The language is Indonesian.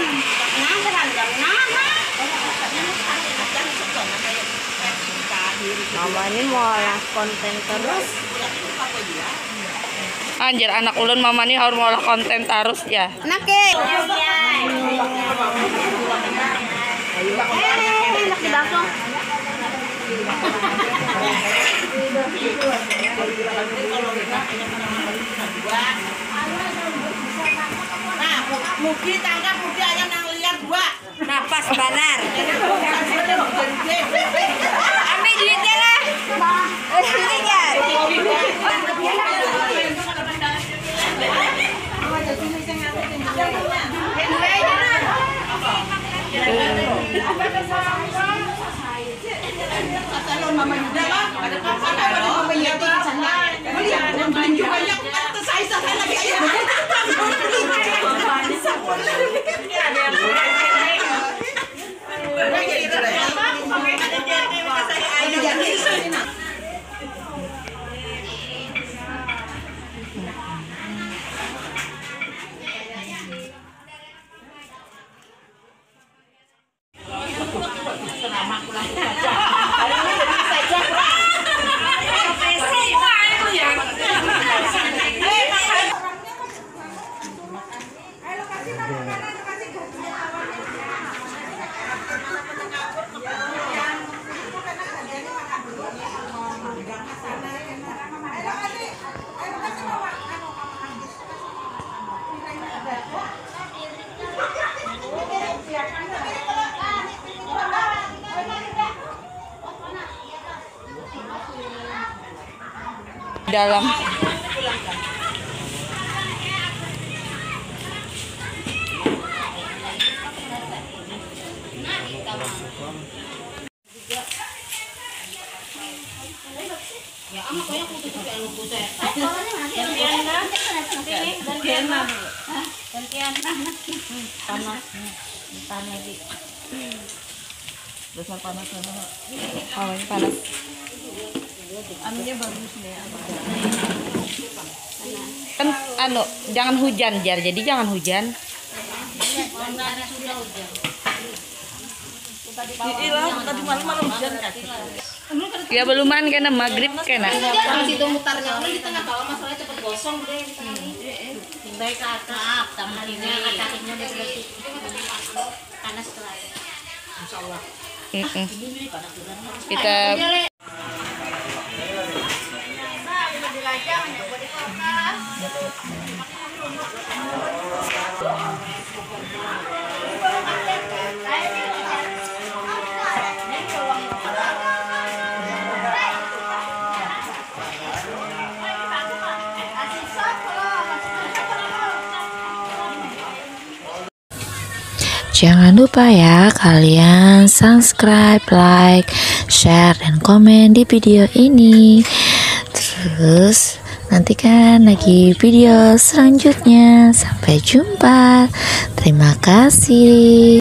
Mama ini mau olah konten terus. Anjir, anak ulun mama ini harus mau olah konten terus ya. Enak ke? Enak di bakso. Nah, mugi tangkap mugi ayam nang liar dua. Napas banar. Ambil duitnya lah. Duitnya. Mama Yuda lah, ada Mama Yati di sana. Beli juga ya, saya lagi ayam. Dalam. Ya, ama kaya kudu juga anu kuset. Gantian. Panas. Panas di. Besar panas banget. Oh, ini panas. Anunya bagus nih. Kan anu, jangan hujan Jar. Jadi jangan hujan. Sudah hujan. Tadi malam hujan kan. Ya beluman kena maghrib kena. Situ mutarnya di tengah kalau masalahnya cepet gosong deh di tengah ini. Baik ke atas, tamunya kakinya bersih. Panas sekali. Insyaallah. Kita jangan lupa ya kalian subscribe, like, share, dan komen di video ini. Terus nantikan lagi video selanjutnya. Sampai jumpa. Terima kasih.